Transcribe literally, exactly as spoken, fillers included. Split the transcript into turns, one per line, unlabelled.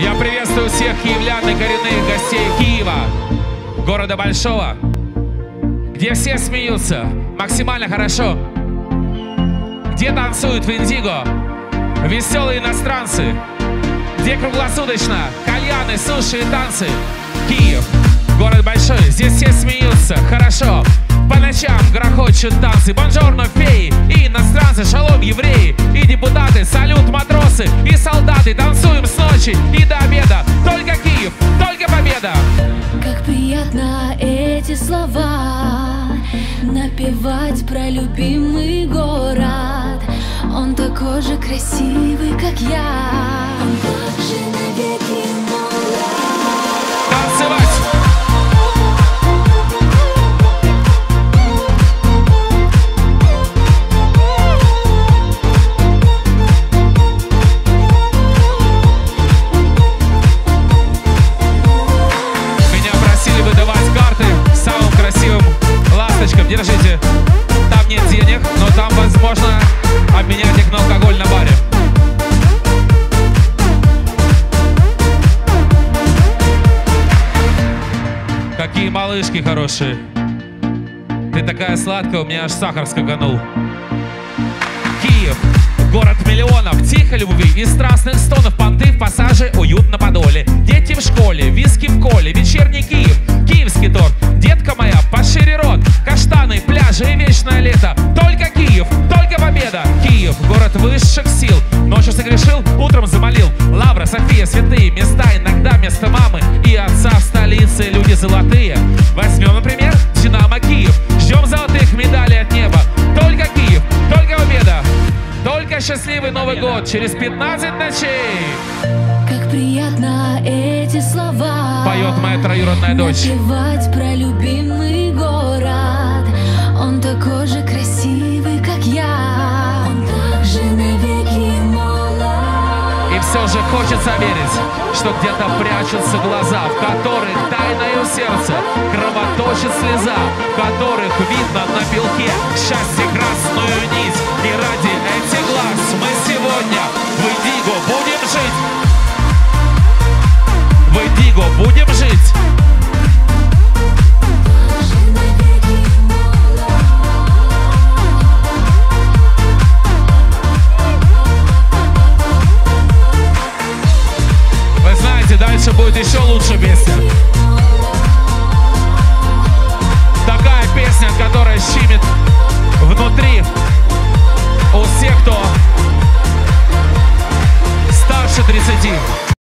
Я приветствую всех киевлян и коренных гостей Киева, города большого, где все смеются максимально хорошо, где танцуют в индиго веселые иностранцы, где круглосуточно кальяны, суши и танцы. Киев, город большой, здесь все смеются хорошо. По ночам грохочут танцы. Бонжорно, феи и иностранцы, шалом, евреи и депутаты, салют, матросы и солдаты. Танцуем с ночи и до обеда. Только Киев, только победа.
Как приятно эти слова напевать про любимый город. Он такой же красивый, как я. Он также навеки молод.
Танцевать! Держите, там нет денег, но там возможно обменять их на алкоголь на баре. Какие малышки хорошие. Ты такая сладкая, у меня аж сахар скаканул. Киев, город миллионов, тихой любви и страстных стонов. Понты в пассаже, уют на подоле. Дети в школе, виски в коле. Вечерний Киев, киевский торт. Детка моя, пошире рот. Каштаны, пляжи и вечное лето. Только Киев, только победа. Киев, город высших сил. Ночью согрешил, утром замолил. Лавра, София, святые места. Иногда вместо мамы и отца в столице люди золотые. Возьмем, например, Динамо Киев. Ждем золотых медалей от неба. Только Киев, только победа. Только счастливый Новый год через пятнадцать ночей.
Как приятно эти слова
поет моя троюродная дочь.
Напевать про любимый город. Он такой же красивый, как я. Он также навеки молод.
И все же хочется верить, что где-то прячутся глаза, в которых тайное сердце кровоточит слеза, в которых видно на белке счастье, красную нить. И ради этих глаз мы сегодня в Индиго будем жить. В Индиго будем жить. Вы знаете, дальше будет еще лучше песня. Такая песня, которая щемит внутри у всех, кто старше тридцати.